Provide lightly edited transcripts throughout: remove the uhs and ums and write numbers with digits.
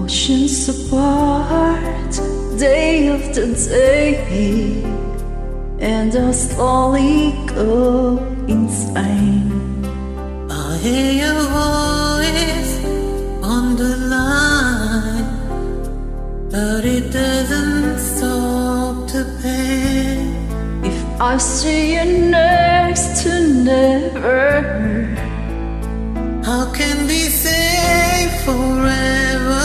Oceans apart, day after day, and I slowly go insane. I hear your voice on the line, but it doesn't stop the pain. If I see you next to never, how can we say forever?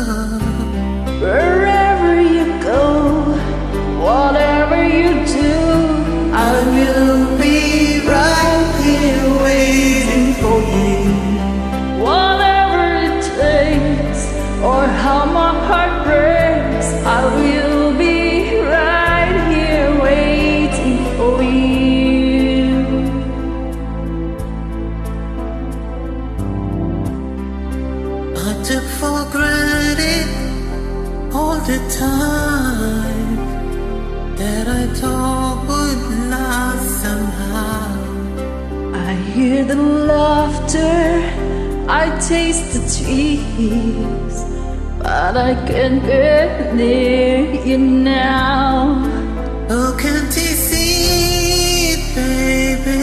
Wherever you go, whatever you do, I will be right here waiting for you. Whatever it takes, or how my heart breaks, I will be right here waiting for you. I took for granted all the time that I thought would last somehow. I hear the laughter, I taste the tears, but I can't get near you now. Oh, can't you see it, baby?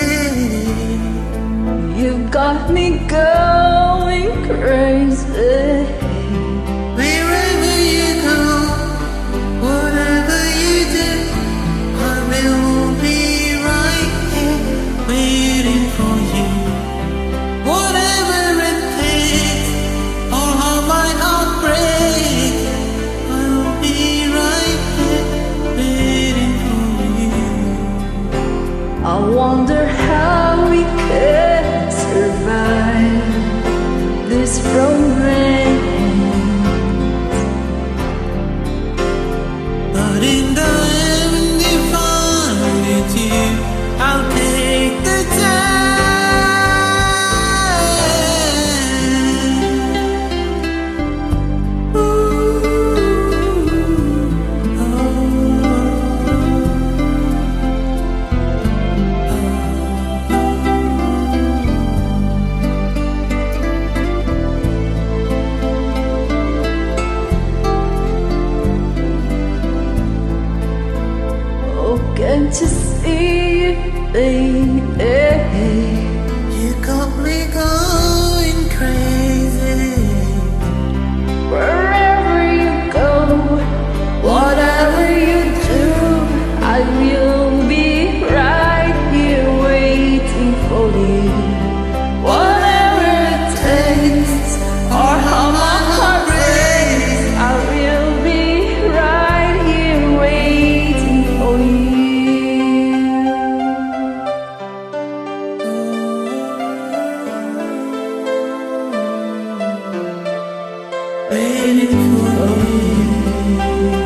You've got me going crazy. Wherever you go, whatever you do, I will be right here waiting for you. Whatever it takes, or how my heart breaks, I will be right here waiting for you. I wonder how we can survive this romance. But in the end, if I'm with you, I'll take the time. Oh, can't you see it, baby? You got me going crazy. Wherever you go, whatever you do, I will be right here waiting for you. Whatever it takes, or how my heart breaks, I will be right here waiting for you. Waiting for you.